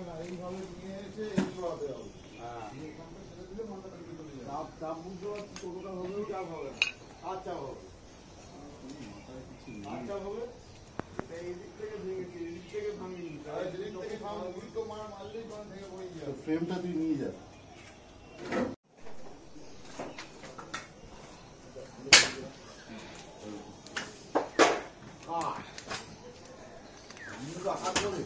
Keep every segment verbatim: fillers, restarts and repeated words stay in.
এইভাবে নিয়ে এসে এই করাতে হবে। হ্যাঁ ছেড়ে দিলে মাথা কাটতে চলে যাবে। চাপ চাপ বুঝতে পারছি টোটোটা হলেও চাপ হবে না। আচ্ছা হবে আচ্ছা হবে এই দিক থেকে ভেঙেছি এই দিক থেকে ভাঙিনি যেদিক থেকে ভাঙ উল্টো মার মারলেই তখন ভেঙে পড়ে যাবে। ফ্রেমটা তুই নিয়ে যা। হাত ধরে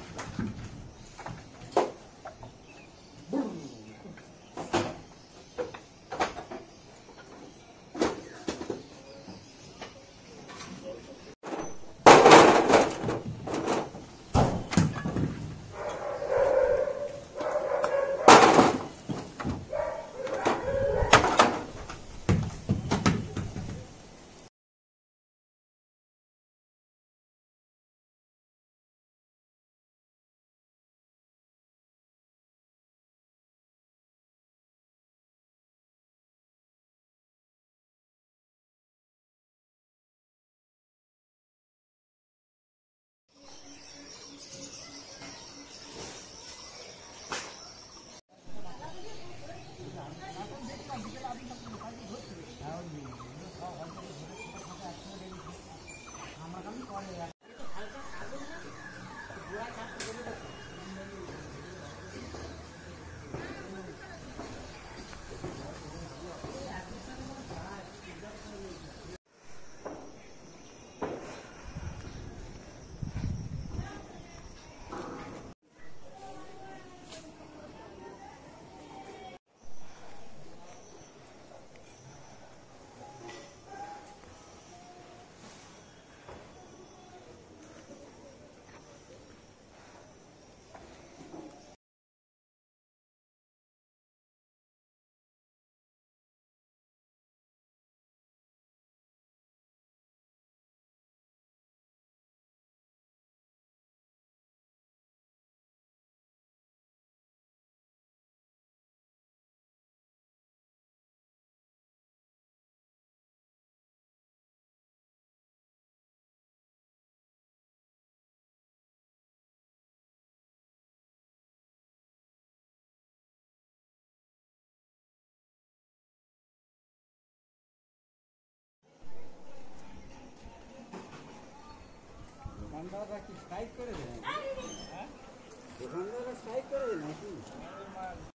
দোকানদাররা কি স্ট্রাইক করে দেয়? দোকানদাররা স্ট্রাইক করে দেয় নাকি?